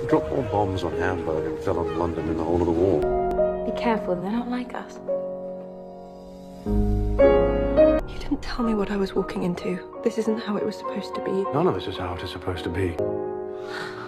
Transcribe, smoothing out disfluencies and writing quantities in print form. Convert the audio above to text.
dropped more bombs on Hamburg and fell on London in the whole of the war. Be careful, they don't like us. You didn't tell me what I was walking into. This isn't how it was supposed to be. None of this is how it is supposed to be.